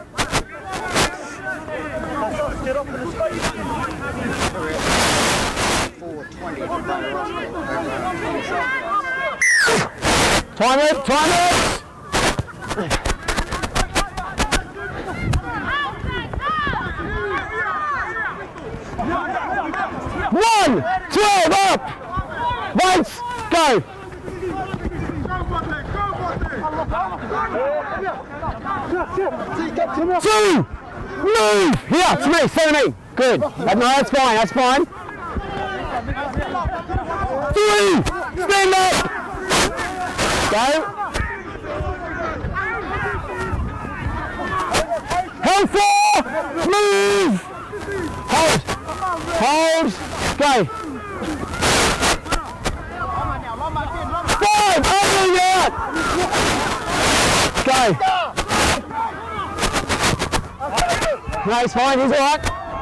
Get up in the space. four twenty to Bay Roskill over New South Wales. Time it, time it! One, twelve up! Once, go! Two! Move! Here, to me, seventeen. Good. That, no, that's fine, that's fine. Three! Stand up! Go. Hold four! Move! Hold! Hold! Go! Five! Over yet! Go! No, he's fine, he's alright.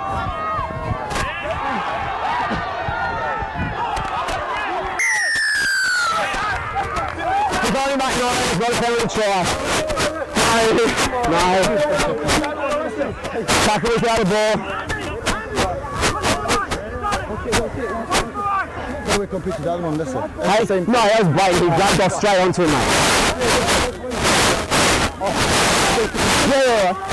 He's only back nine, he's got a penalty try. No, no. Tackle without the ball. We completed the other one, listen. Hey, no, that was blatant. He grabbed off straight onto him, mate. Yeah, yeah, yeah.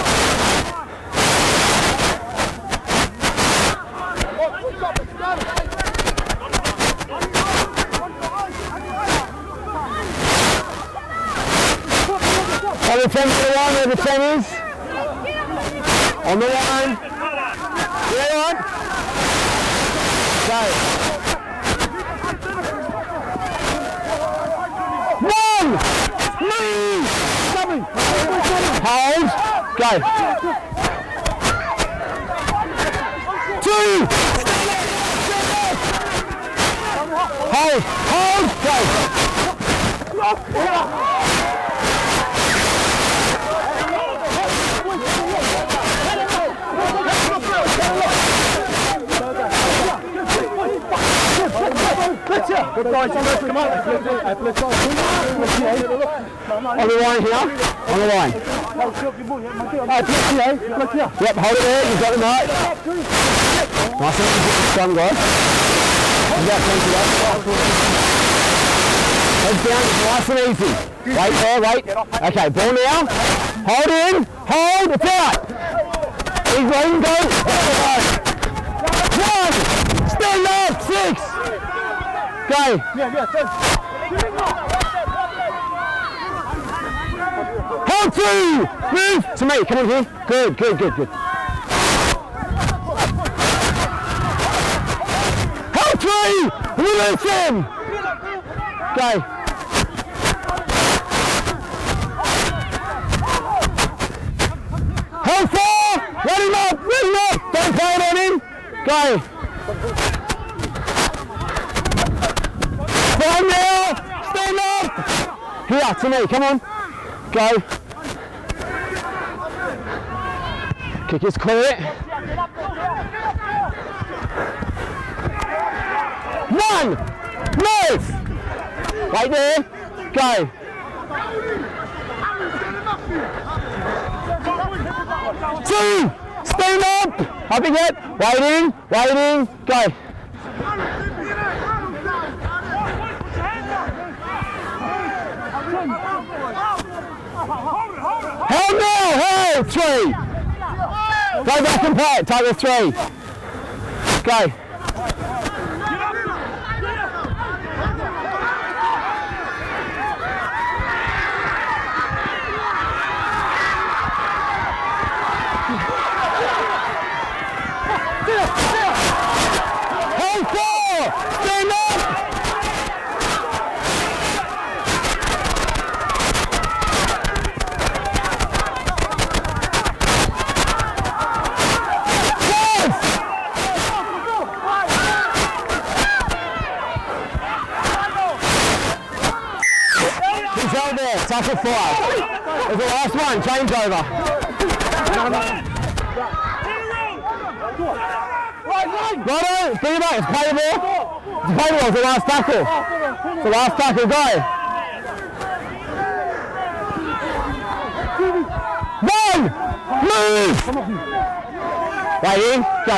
On the ten to the one, where the ten is. On the line. Yeah, on. Go. One! Move! Coming! Hold! Go! Two! Hold! Hold! Go! Guys, come on. Let's go. On the line here. On the line. Yep, hold it there. You've got the mark. Nice and easy. Strong, guys. Heads down, nice and easy. Wait there, wait. Okay, ball now. Hold in. Hold. It's out. He's letting go. One. Stand up. Six. Go. Hold two. Move to me. Come on here. Good, good, good, good. Hold three. Release him. Go. Hold four. Let him up. Let him up. Don't play it on him. Go. Stand now. Stand up. Here, to me. Come on. Go. Kick is clear. One. Move. Right there. Go. Two. Stand up. Up again. Waiting. Waiting. Go. Hold now. Hold. Three. Go back and play it. Tiger three. Go. Hold four! Stand up! Five! He's out there, tackle five. It's the last one, change over. Righto, bring it back, it's play the ball. It's play the ball, it's the last tackle. It's the last tackle, go. One! Move! Right in, go.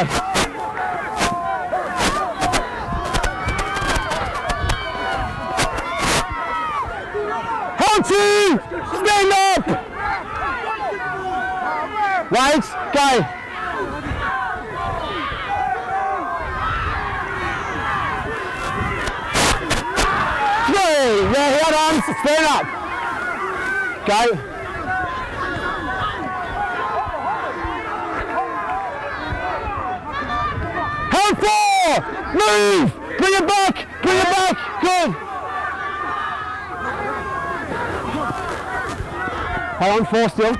Hold two! Stand up! Right, go. Yeah, head arms, stand up. Go. Hold four. Move. Bring it back. Bring it back. Good. Hold on, four still.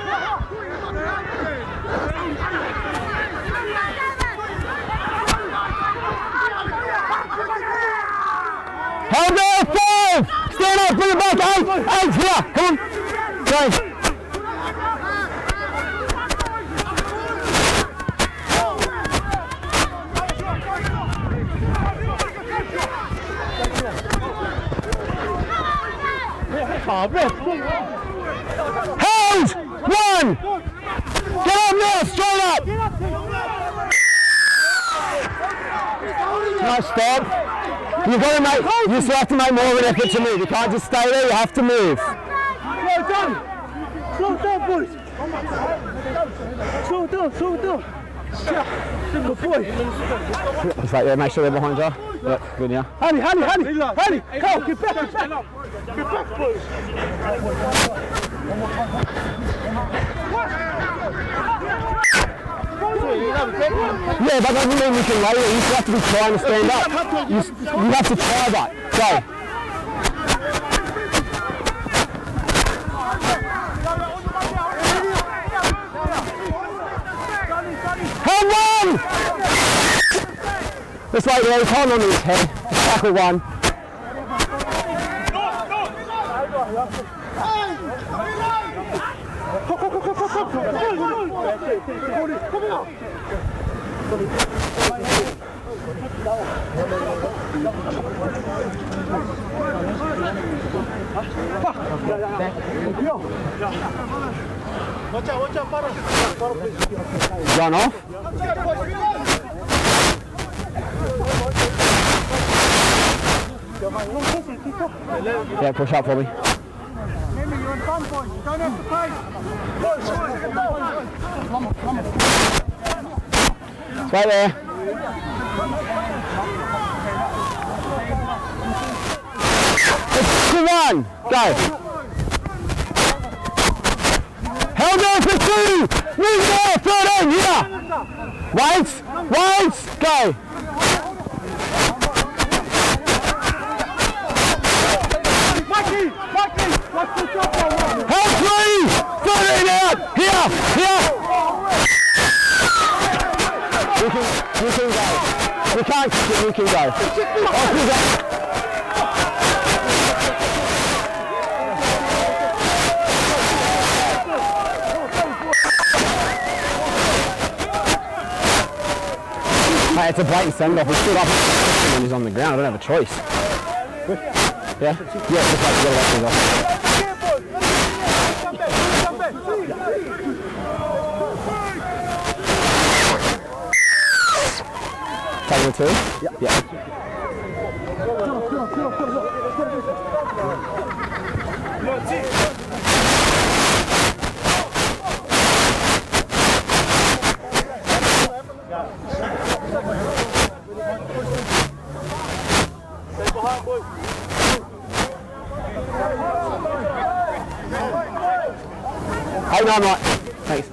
Hold there, five! Stand up, bring it back, eight! Eight, here, come on! Go! Hold! One! Get up now, straight up! Nice stop. You've got to make, you just have to make more of an effort to move. You can't just stay there, you have to move. Slow down! Slow down, boys! Slow down, slow down! Good boy! It's like, yeah, make sure they're behind you. Yep, good now. Honey, honey, honey! Honey! Go, get back, get back! Get back, boys! Yeah, that doesn't mean we can lay it. You still have to be trying to stand up. You, you have to try that. Go. Hold one! This way, yeah, he's holding on to his head. Just tackle one. Watch out, watch out, Marist. Run off. Yeah, push up for me. Remember, you're in front, boys. You don't have to pace. Stay there. Two, one, go. Held on for two. Move more, thirteen, here. Wait, wait, go. Hold three, thirteen out, here, here. We can, we can go. We can't kick it, we can go. Off we go. Hey, it's a blatant send-off. We stood up when he's on the ground. I don't have a choice. Yeah? Yeah, just like to get it off. Taking it two? Yeah. Yeah. Hold on, right. Thanks.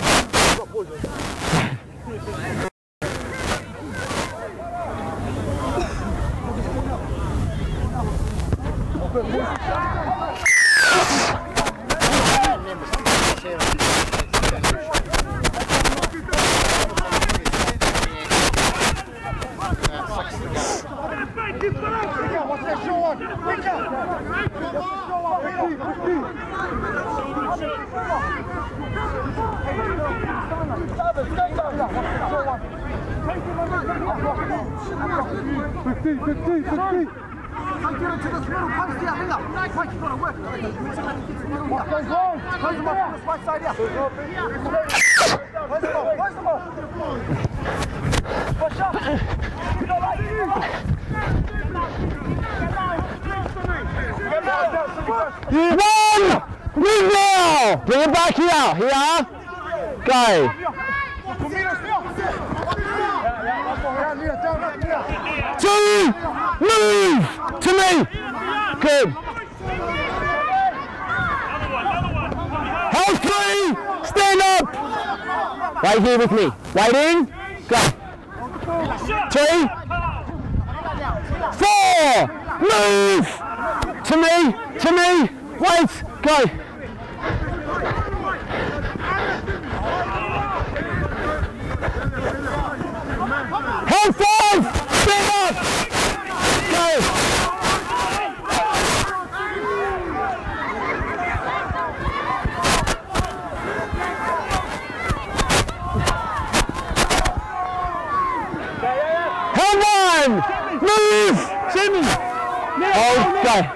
fifty, fifty, fifty. Take it into this middle, punch the other. Mike, you gotta work. What goes wrong? Close them up, this right side, yeah. Close them up, close them up. Push up. You don't like it. One! Move now! Bring it back here, here. Go. Two! Move! To me! Good. Hold three! Stand up! Right here with me. Right in. Go. Three. Four! Move! To me! To me! Wait! Go! Hold five! Stand up! Go! Hold one! Move! Jimmy! Hold, go!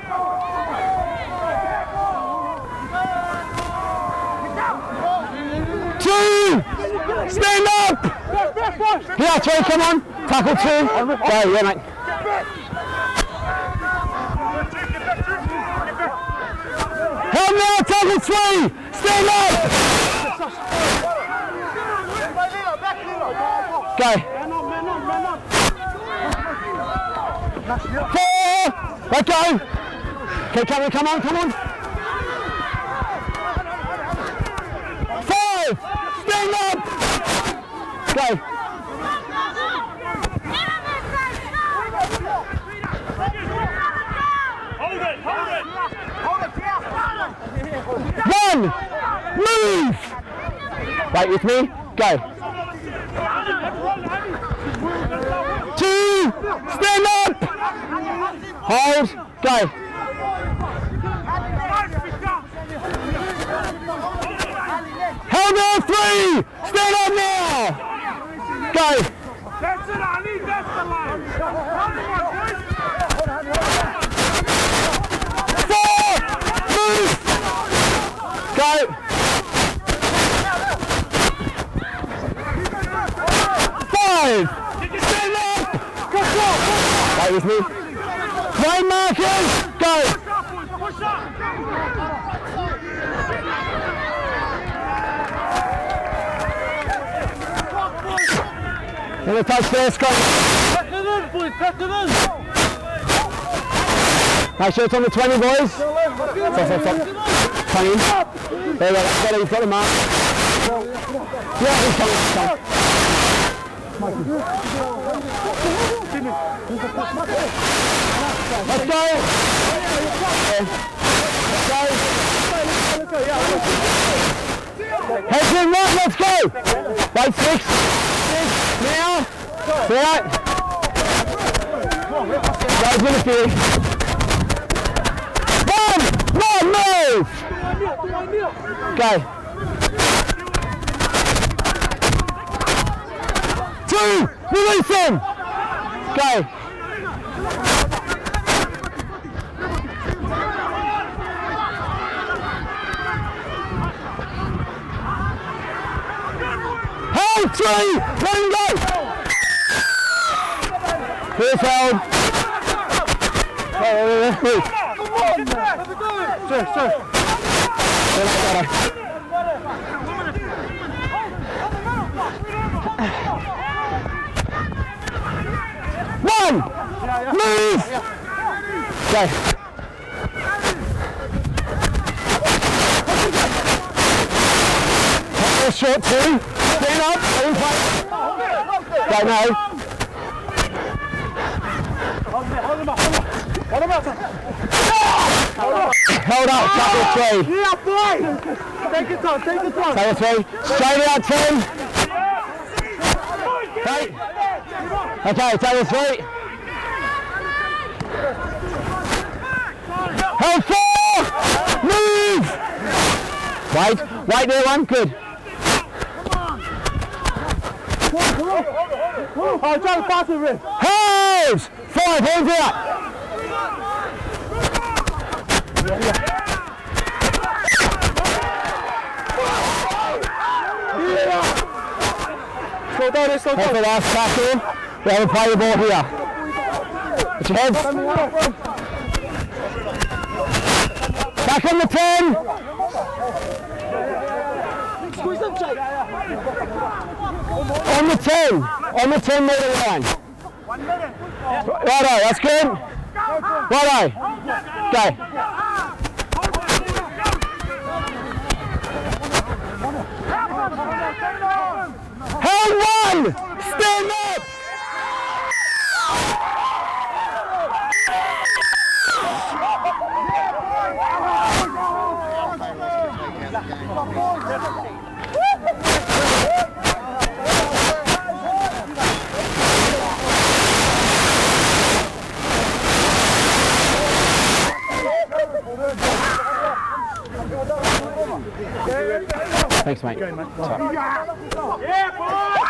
Two! Stand up! Here, three, come on! Tackle two! Go, yeah, mate. Help now, tackle three! Stand up! Go! Four! Let go! Okay, come on, come on, come on! Five! Stand up! Go! Hold it, hold it! One! Move! Right with me? Go! Two! Stand up! Hold! Go! Held on three! Stand up now! Go! Go! Five! Stand up! Stay with me. Play markers! Go! In the touch there, Scott. Pack it in, boys, pack it in. Make sure it's on the twenty, boys. Stop, stop, stop. twenty. There we go, that's better, you've got the mark. Yeah, he's coming, he's coming. Let's go! Let's go! Heads in, right, let's go! Wait, six. Six, now. See that? Goes in a few. One! One, move! Go. Two! Release him! Go. Hold three! Let him go! Here's held. Come on, man! Sure, sure. One! Move! Go. Short two. Stand up. Let him play. Go now. Hold up, couple three. Yeah, boy! Take your time, take your time. Take a three. Straight out ten. Eight. Okay, take a three. Hold four. Move. Wait, wait there one, good. Oh, try to pass it, Rick. Hold! Five, hands out. Slow down, slow That's down. the last tackle. We haven't played the ball here. Put your heads. Back on the ten. Squeeze them, Jake. On the ten. On the ten metre line. One minute. Righto, that's good. Righto. Go. Held one! Stand up! Thanks, mate. Yeah, boy!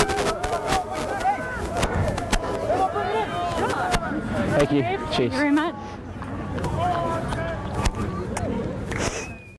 Thank you. Cheers. Thank you very much.